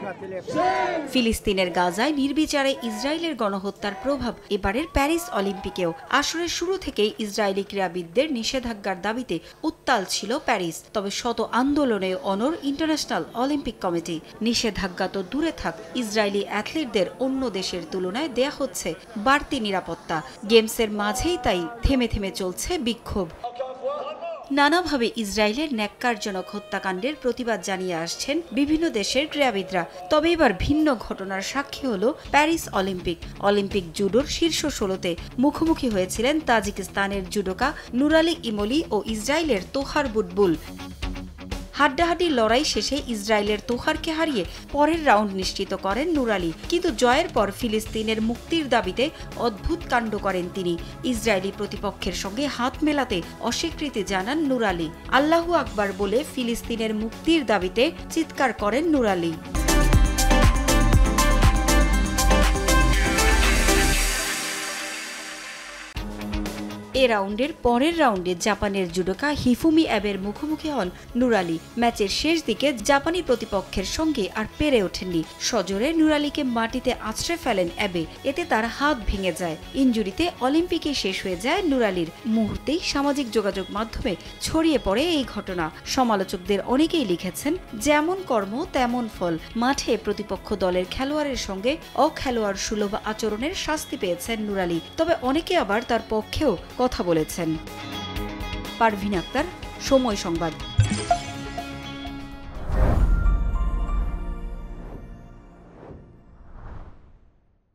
ফিলিস্তিনের গাজায় নির্বিচারে ইসরায়েলের গণহত্যার প্রভাব এবারের প্যারিস অলিম্পিকেও। আসরের শুরু থেকেই ইসরায়েলি ক্রীড়াবিদদের নিষেধাজ্ঞার দাবিতে উত্তাল ছিল প্যারিস। তবে শত আন্দোলনে অনড় ইন্টারন্যাশনাল অলিম্পিক কমিটি। নিষেধাজ্ঞা তো দূরে থাক, ইসরায়েলি অ্যাথলিটদের অন্য দেশের তুলনায় দেয়া হচ্ছে বাড়তি নিরাপত্তা। গেমসের মাঝেই তাই থেমে থেমে চলছে বিক্ষোভ। নানাভাবে ইসরায়েলের ন্যাক্কারজনক হত্যাকাণ্ডের প্রতিবাদ জানিয়ে আসছেন বিভিন্ন দেশের ক্রীড়াবিদরা। তবে এবার ভিন্ন ঘটনার সাক্ষী হল প্যারিস অলিম্পিক জুডোর শীর্ষ ১৬তে মুখোমুখি হয়েছিলেন তাজিকিস্তানের জুডোকা নুরালি ইমোলি ও ইসরায়েলের তোহার বুটবুল। হাড্ডাহাড্ডি লড়াই শেষে ইসরায়েলের তোহারকে হারিয়ে পরের রাউন্ড নিশ্চিত করেন নুরালি। কিন্তু জয়ের পর ফিলিস্তিনের মুক্তির দাবিতে অদ্ভুত কাণ্ড করেন তিনি। ইসরায়েলি প্রতিপক্ষের সঙ্গে হাত মেলাতে অস্বীকৃতি জানান নুরালি। আল্লাহু আকবার বলে ফিলিস্তিনের মুক্তির দাবিতে চিৎকার করেন নুরালি। এ রাউন্ডের পরের রাউন্ডে জাপানের জুডোকা হিফুমি অ্যাবের মুখোমুখি হন নুরালি। ম্যাচের শেষ দিকে জাপানি প্রতিপক্ষের সঙ্গে আর পেরে ওঠেননি। সজোরে নুরালিকে মাটিতে আছড়ে ফেলেন অ্যাবে, এতে তার হাত ভেঙে যায়। ইনজুরিতে অলিম্পিকে শেষ হয়ে যায় নুরালির। মুহূর্তেই সামাজিক যোগাযোগ মাধ্যমে ছড়িয়ে পড়ে এই ঘটনা। সমালোচকদের অনেকেই লিখেছেন, যেমন কর্ম তেমন ফল। মাঠে প্রতিপক্ষ দলের খেলোয়াড়ের সঙ্গে অখেলোয়াড় সুলভ আচরণের শাস্তি পেয়েছেন নুরালি। তবে অনেকে আবার তার পক্ষেও কথা বলেছেন। পারভিন আক্তার, সময় সংবাদ।